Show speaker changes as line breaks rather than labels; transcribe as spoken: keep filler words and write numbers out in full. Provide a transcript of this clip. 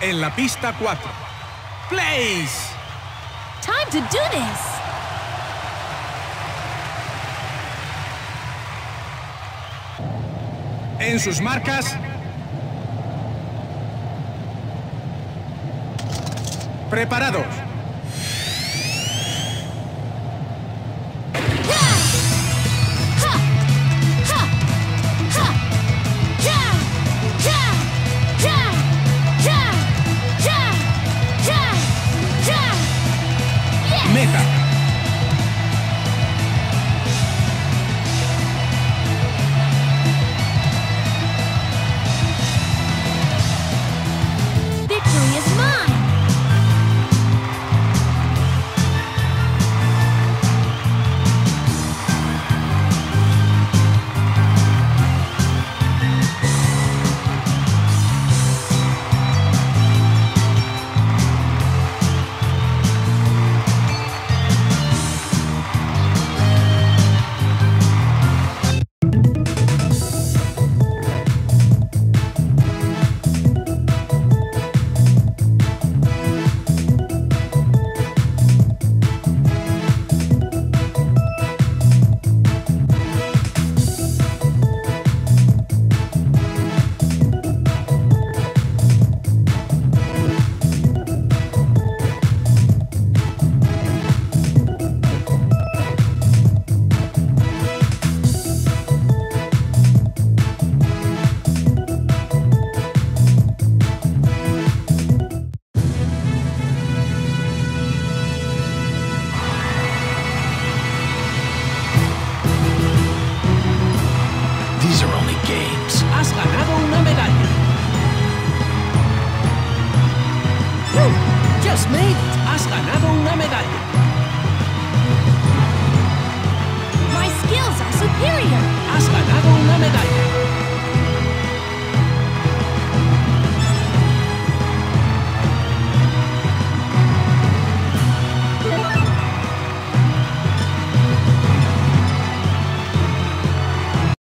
En la pista cuatro. Place.
Time to do this.
En sus marcas. Preparados. Meta.
Victory is mine.
These are only games.
Has ganado una medalla.
Woo! Just made it.
Has ganado una medalla.
My skills are superior.